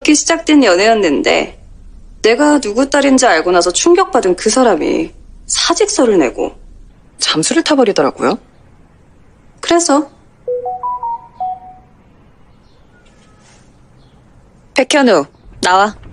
시작된 연애였는데 내가 누구 딸인지 알고 나서 충격받은 그 사람이 사직서를 내고 잠수를 타버리더라고요. 그래서 백현우, 나와.